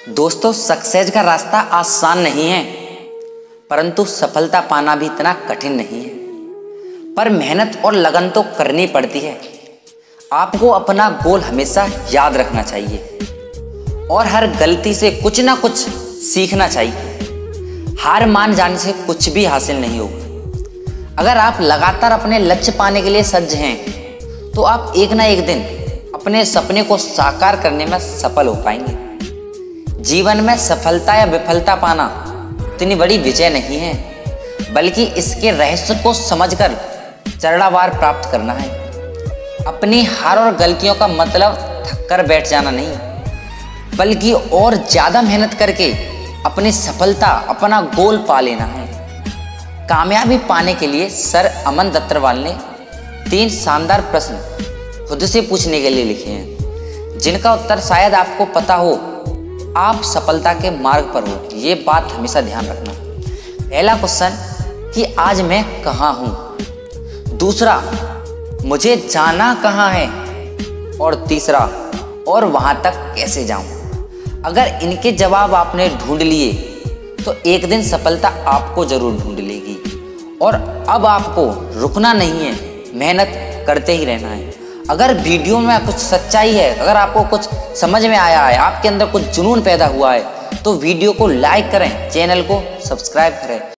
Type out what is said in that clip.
दोस्तों, सक्सेस का रास्ता आसान नहीं है, परंतु सफलता पाना भी इतना कठिन नहीं है। पर मेहनत और लगन तो करनी पड़ती है। आपको अपना गोल हमेशा याद रखना चाहिए और हर गलती से कुछ ना कुछ सीखना चाहिए। हार मान जाने से कुछ भी हासिल नहीं होगा। अगर आप लगातार अपने लक्ष्य पाने के लिए सज्ज हैं, तो आप एक ना एक दिन अपने सपने को साकार करने में सफल हो पाएंगे। जीवन में सफलता या विफलता पाना इतनी बड़ी विजय नहीं है, बल्कि इसके रहस्य को समझकर चरणावार प्राप्त करना है। अपनी हार और गलतियों का मतलब थक कर बैठ जाना नहीं, बल्कि और ज़्यादा मेहनत करके अपनी सफलता, अपना गोल पा लेना है। कामयाबी पाने के लिए सर अमन दत्तरवाल ने 3 शानदार प्रश्न खुद से पूछने के लिए लिखे हैं, जिनका उत्तर शायद आपको पता हो। आप सफलता के मार्ग पर हो, ये बात हमेशा ध्यान रखना। पहला क्वेश्चन कि आज मैं कहाँ हूँ। दूसरा, मुझे जाना कहाँ है। और तीसरा, और वहाँ तक कैसे जाऊँ। अगर इनके जवाब आपने ढूंढ लिए तो एक दिन सफलता आपको जरूर ढूंढ लेगी। और अब आपको रुकना नहीं है, मेहनत करते ही रहना है। अगर वीडियो में कुछ सच्चाई है, अगर आपको कुछ समझ में आया है, आपके अंदर कुछ जुनून पैदा हुआ है, तो वीडियो को लाइक करें, चैनल को सब्सक्राइब करें।